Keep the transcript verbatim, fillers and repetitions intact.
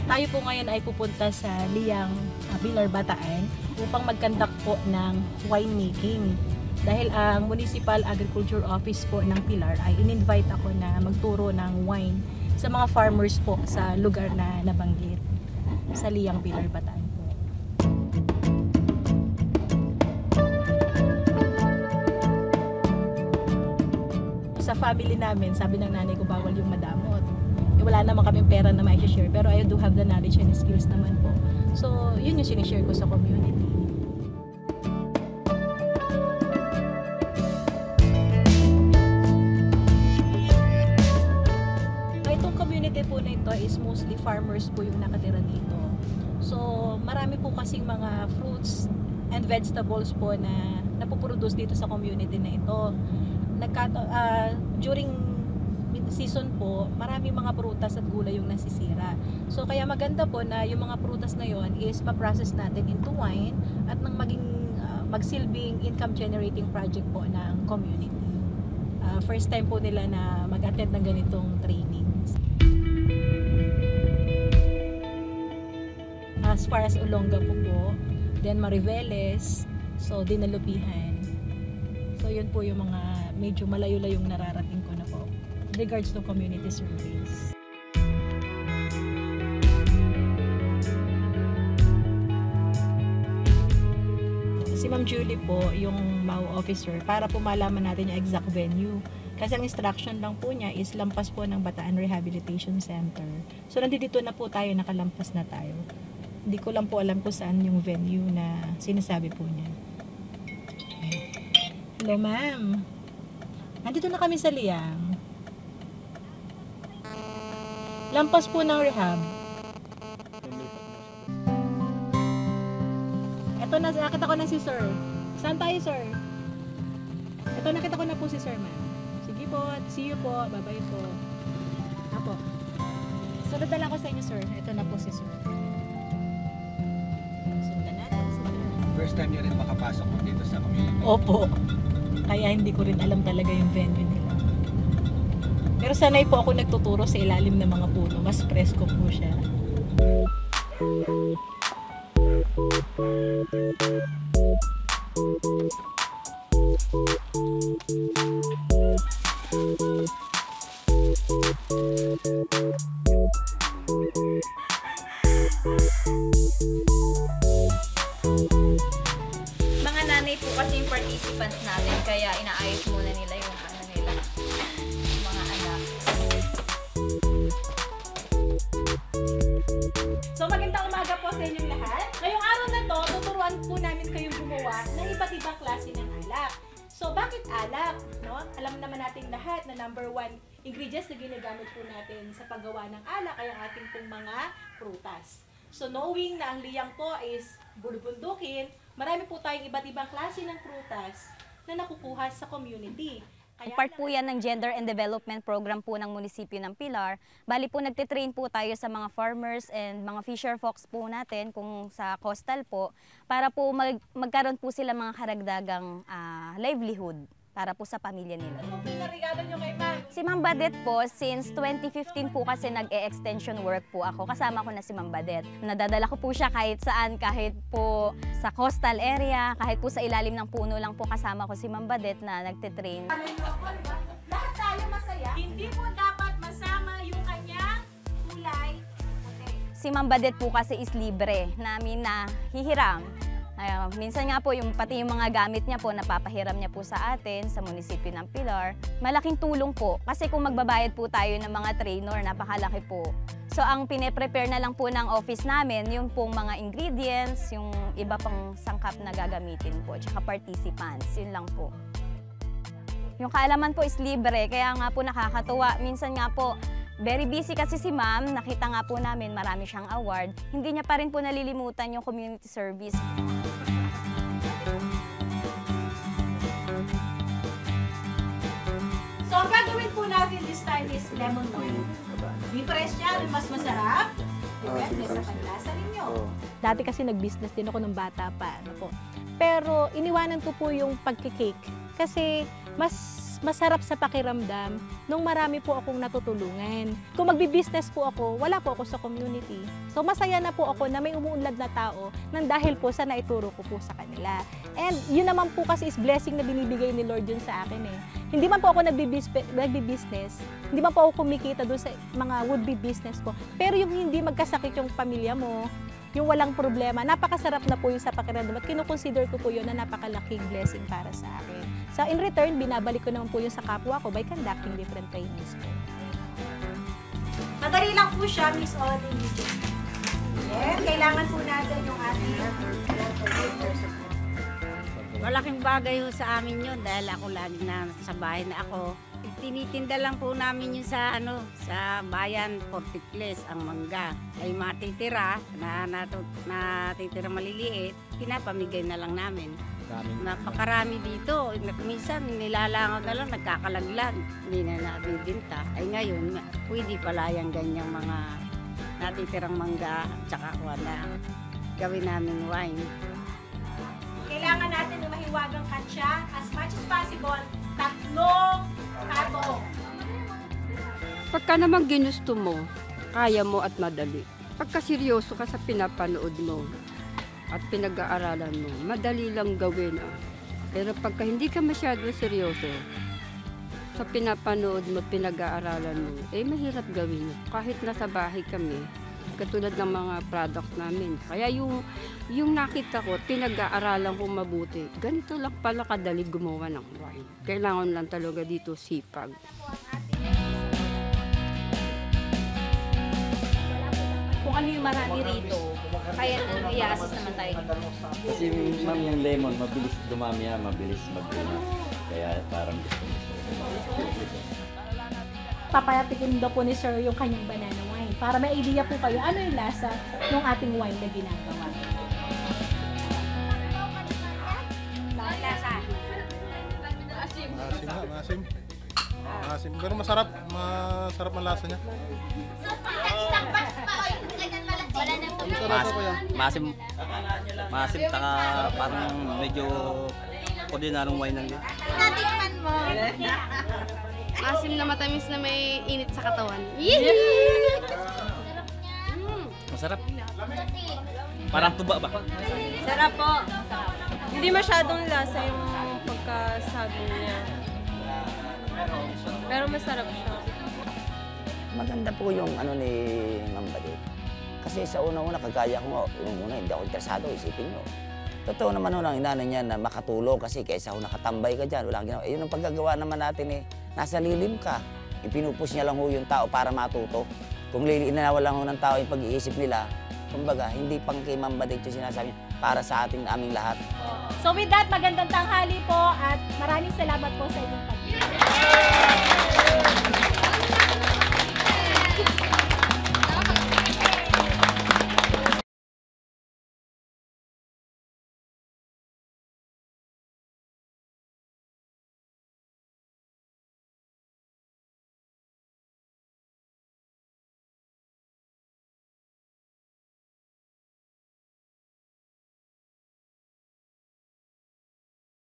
Tayo po ngayon ay pupunta sa Liang, uh, Pilar, Bataan upang mag-conduct po ng winemaking. Dahil ang Municipal Agriculture Office po ng Pilar ay in-invite ako na magturo ng wine sa mga farmers po sa lugar na nabanggit sa Liang, Pilar, Bataan po. Sa family namin, sabi ng nanay ko bawal yung madamot. Eh, wala naman kaming pera na ma-share, pero I do have the knowledge and skills naman po. So, yun yung sinishare ko sa community. Itong community po na ito is mostly farmers po yung nakatira dito. So, marami po kasing mga fruits and vegetables po na napuproduce dito sa community na ito. Nagka, uh, during season po, marami mga prutas at gulay yung nasisira. So kaya maganda po na yung mga prutas na yon is pa-process natin into wine at nang maging uh, magsilbing income generating project po ng community. Uh, first time po nila na mag-attend ng ganitong trainings. As far as Olonga po po, then Mariveles, so Dinalupihan. So yun po yung mga medyo malayo-layong nararating ko na po regards to community service. Si Ma'am Julie po, yung M A U officer, para po malaman natin yung exact venue. Kasi ang instruction lang po niya is lampas po ng Bataan Rehabilitation Center. So nandito na po tayo, nakalampas na tayo. Hindi ko lang po alam kung saan yung venue na sinasabi po niya. Hello ma'am. Nandito na kami sa Liang. Lampas po ng rehab. Ito na, nakita ko na si sir. Saan tayo sir? Ito nakita ko na po si sir ma'am. Sige po, see you po, bye-bye po. Apo. Sunod na lang ko sa inyo sir. Ito na po si sir. Sundan natin sir. First time nyo rin makapasok dito sa community? Opo. Kaya hindi ko rin alam talaga yung venue nila. Pero sanay po ako nagtuturo sa ilalim ng mga puno. Mas presko po siya. Mga nanay po kasi yung participants natin, kaya inaayos muna nila yung ano nila, mga anak. So magandang umaga po sa inyong lahat. Ngayong araw na to, tuturuan po namin kayong gumawa ng iba't ibang klase ng alak. So bakit alak? No? Alam naman natin lahat na number one ingredients na ginagamit po natin sa paggawa ng alak ay ang ating pong mga prutas. So knowing na ang Liang po is bulubundukin, marami po tayong iba't ibang klase ng prutas na nakukuha sa community. Kaya Part po yan ng Gender and Development Program po ng munisipyo ng Pilar. Bali po nagtitrain po tayo sa mga farmers and mga fisher folks po natin kung sa coastal po para po mag magkaroon po sila mga karagdagang uh, livelihood para po sa pamilya nila. ano po yung regalo nyo kay ma'am? Si Ma'am Badet po, since twenty fifteen po kasi nag-e-extension work po ako. Kasama ko na si Ma'am Badet. Nadadala ko po siya kahit saan, kahit po sa coastal area, kahit po sa ilalim ng puno lang po kasama ko si Ma'am Badet na nagtitrain. Lahat tayo masaya. Hindi mo dapat masama yung kanyang kulay. Okay. Si Ma'am Badet po kasi is libre namin na hihiram. Uh, minsan nga po, yung, pati yung mga gamit niya po, napapahiram niya po sa atin, sa munisipyo ng Pilar. Malaking tulong po, kasi kung magbabayad po tayo ng mga trainer, napakalaki po. So ang pine-prepare na lang po ng office namin, yung pong mga ingredients, yung iba pang sangkap na gagamitin po, tsaka participants, yun lang po. Yung kaalaman po is libre, kaya nga po nakakatuwa. Minsan nga po, very busy kasi si ma'am, nakita nga po namin marami siyang award. Hindi niya pa rin po nalilimutan yung community service. So ang gagawin po natin this time is lemon wine. Di-press siya, mas masarap. Depende sa panlasa ninyo. Dati kasi nag-business din ako ng bata pa. Ano po. Pero iniwanan ko po yung pagkikake. Kasi mas mas masarap sa pakiramdam nung marami po akong natutulungan. Kung magbi-business po ako, wala po ako sa community. So masaya na po ako na may umuunlad na tao nang dahil po sa naituro ko po sa kanila. And yun naman po kasi is blessing na binibigay ni Lord yun sa akin eh. Hindi man po ako nagbi-business, hindi man po ako kumikita doon sa mga would-be business ko. Pero yung hindi magkasakit yung pamilya mo, yung walang problema, napakasarap na po yung sa pakiramdam at kinukonsider ko po yun na napakalaking blessing para sa akin. So in return, binabalik ko naman po yun sa kapwa ko by conducting different trainings po. Madali lang po siya, Miss Audrey. Yes, kailangan po natin yung ating Malaking bagay ho sa amin yun dahil ako lagi na sa bahay na ako. Tinitinda lang po namin yun sa ano sa bayan, Porticles, ang mangga. Ay matitira na natut, natitira maliliit, pinapamigay na lang namin. Napakarami dito. Minsan nilalangaw na lang, nagkakalaglag. Hindi na nabibinta. Ay ngayon, pwede pala yung ganyang mga natitirang mangga at saka kuha na gawin namin wine. Kailangan natin ng mahiwagang katsya, as much as possible, tatlong katong. Pagka naman ginusto mo, kaya mo at madali. Pagka seryoso ka sa pinapanood mo at pinag-aaralan mo, madali lang gawin. Ah. Pero pagka hindi ka masyado seryoso sa pinapanood mo at pinag-aaralan mo, eh mahirap gawin. Kahit nasa bahay kami, katulad ng mga products namin. Kaya yung, yung nakita ko, pinag-aaralan ko mabuti. Ganito lang pala kadali gumawa ng wine. Kailangan lang talaga dito sipag. Kung ano yung marami rito, kaya i-assist naman tayo. Kasi ma'am yung lemon, mabilis dumami yan, mabilis magbunga. Kaya parang gusto gusto. Papayatikin daw po ni Sir yung kanyang banana wine para may idea po kayo ano yung lasa ng ating wine na ginagawa. Maasim nga, maasim. Maasim. Pero masarap, masarap ang lasa niya. Masarap ako yan. Masim, masim, taka parang medyo ordinarong wine lang din. Asim na matamis na may init sa katawan. Masarap. Parang tuba ba? Sarap po. Hindi masyadong lasa yung pagkasabi niya. Pero masarap siya. Maganda po yung ano ni Ma'am Bade. Kasi sa una-una, kagaya ko, yung una, hindi ako interesado, isipin nyo. Totoo naman ho lang, inano niya na makatulong kasi kaysa ho nakatambay ka dyan, walang ginawa. Eh, yun ang paggagawa naman natin eh, nasa lilim ka. Ipinupus niya lang ho yung tao para matuto. Kung inanawa lang ho ng tao yung pag-iisip nila, kumbaga, hindi pang kay Ma'am Bade ito sinasabi niya, para sa ating aming lahat. So with that, magandang tanghali po at maraming salamat po sa inyong pag